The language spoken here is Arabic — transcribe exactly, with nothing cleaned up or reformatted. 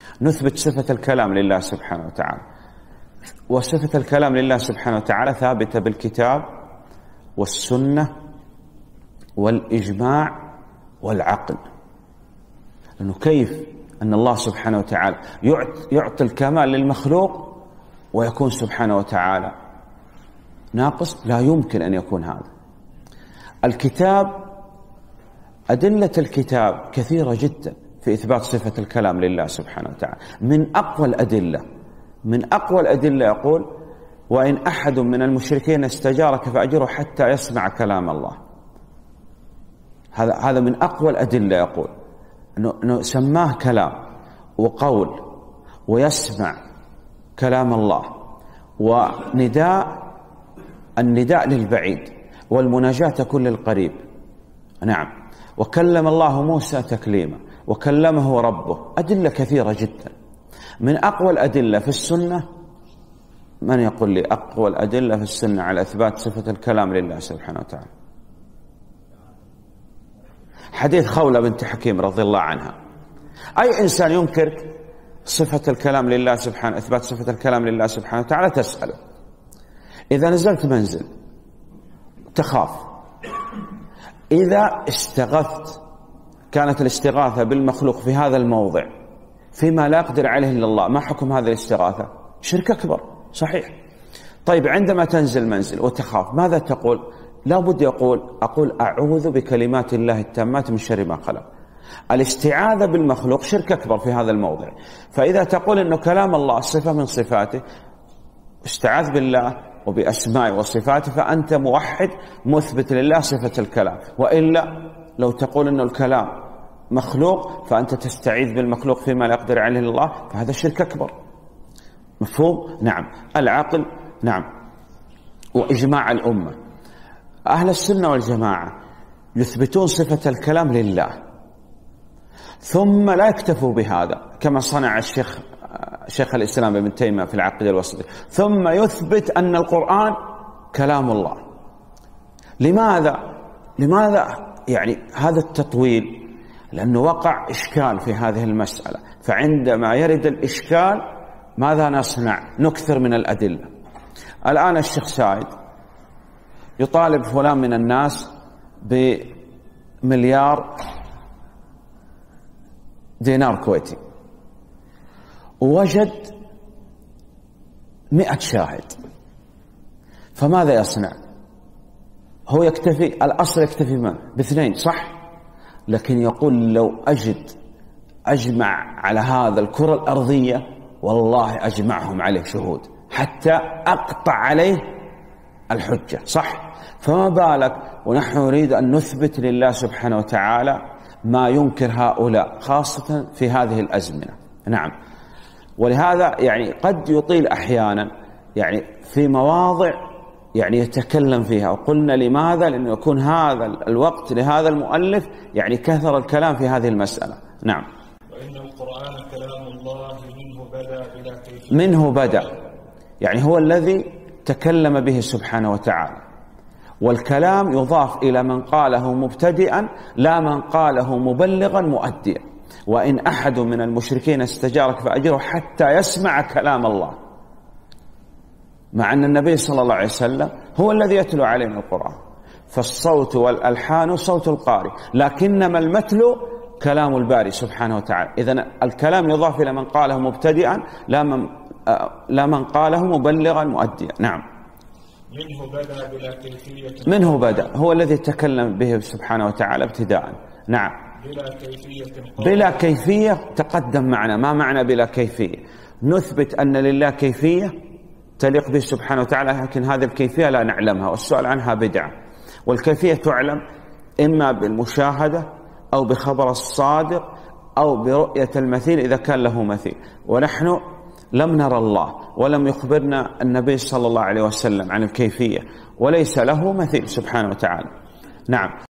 نثبت صفة الكلام لله سبحانه وتعالى، وصفة الكلام لله سبحانه وتعالى ثابتة بالكتاب والسنة والإجماع والعقل. لأنه كيف أن الله سبحانه وتعالى يعطي الكمال للمخلوق ويكون سبحانه وتعالى ناقص؟ لا يمكن أن يكون هذا. الكتاب، أدلة الكتاب كثيرة جدا في إثبات صفة الكلام لله سبحانه وتعالى. من أقوى الأدلة من أقوى الأدلة يقول: وإن أحد من المشركين استجارك فأجره حتى يسمع كلام الله. هذا هذا من أقوى الأدلة، يقول أنه سماه كلام وقول ويسمع كلام الله، ونداء النداء للبعيد والمناجاة تكون للقريب. نعم. وكلم الله موسى تكليما وكلمه ربه. أدلة كثيرة جدا. من أقوى الأدلة في السنة، من يقول لي أقوى الأدلة في السنة على إثبات صفة الكلام لله سبحانه وتعالى؟ حديث خولة بنت حكيم رضي الله عنها. أي إنسان ينكر صفة الكلام لله سبحانه، إثبات صفة الكلام لله سبحانه وتعالى، تسأله: إذا نزلت منزل تخاف، إذا استغثت، كانت الاستغاثة بالمخلوق في هذا الموضع فيما لا يقدر عليه إلا الله، ما حكم هذه الاستغاثة؟ شرك أكبر، صحيح. طيب عندما تنزل منزل وتخاف ماذا تقول؟ لا بد يقول: أقول أعوذ بكلمات الله التامات من شر ما خلق. الاستعاذة بالمخلوق شرك أكبر في هذا الموضع. فإذا تقول أنه كلام الله صفة من صفاته، استعاذ بالله وبأسمائه وصفاته، فأنت موحد مثبت لله صفة الكلام. وإلا لو تقول أنه الكلام مخلوق فأنت تستعيذ بالمخلوق فيما لا يقدر عليه الله، فهذا شرك أكبر. مفهوم؟ نعم. العقل، نعم. وإجماع الأمة. أهل السنة والجماعة يثبتون صفة الكلام لله، ثم لا يكتفوا بهذا كما صنع الشيخ شيخ الإسلام ابن تيمية في العقيدة الوسطية، ثم يثبت أن القرآن كلام الله. لماذا؟ لماذا يعني هذا التطويل؟ لأنه وقع إشكال في هذه المسألة، فعندما يرد الإشكال ماذا نصنع؟ نكثر من الأدلة. الآن الشيخ سعيد يطالب فلان من الناس بمليار دينار كويتي، ووجد مئة شاهد، فماذا يصنع؟ هو يكتفي، الأصل يكتفي ما باثنين، صح؟ لكن يقول لو أجد أجمع على هذا الكرة الأرضية والله أجمعهم عليه شهود حتى أقطع عليه الحجة، صح؟ فما بالك ونحن نريد أن نثبت لله سبحانه وتعالى ما ينكر هؤلاء، خاصة في هذه الأزمنة. نعم. ولهذا يعني قد يطيل أحيانا يعني في مواضع يعني يتكلم فيها، وقلنا لماذا؟ لأنه يكون هذا الوقت لهذا المؤلف يعني كثر الكلام في هذه المسألة. نعم. وإن القرآن كلام الله منه بدأ بلا كيفية. منه بدأ يعني هو الذي تكلم به سبحانه وتعالى، والكلام يضاف إلى من قاله مبتدئا لا من قاله مبلغا مؤديا. وإن أحد من المشركين استجارك فأجره حتى يسمع كلام الله، مع أن النبي صلى الله عليه وسلم هو الذي يتلو علينا القرآن، فالصوت والألحان صوت القارئ، لكنما المتلو كلام الباري سبحانه وتعالى. إذن الكلام يضاف إلى من قاله مبتدئا لا من, لا من قاله مبلغا مؤديا. نعم. منه بدأ بلا كيفية. منه بدأ، هو الذي تكلم به سبحانه وتعالى ابتداء. نعم. بلا كيفية. بلا كيفية تقدم معنا. ما معنى بلا كيفية؟ نثبت أن لله كيفية تليق به سبحانه وتعالى، لكن هذه الكيفية لا نعلمها، والسؤال عنها بدعة. والكيفية تعلم إما بالمشاهدة أو بخبر الصادق أو برؤية المثيل إذا كان له مثيل، ونحن لم نرى الله ولم يخبرنا النبي صلى الله عليه وسلم عن الكيفية، وليس له مثيل سبحانه وتعالى. نعم.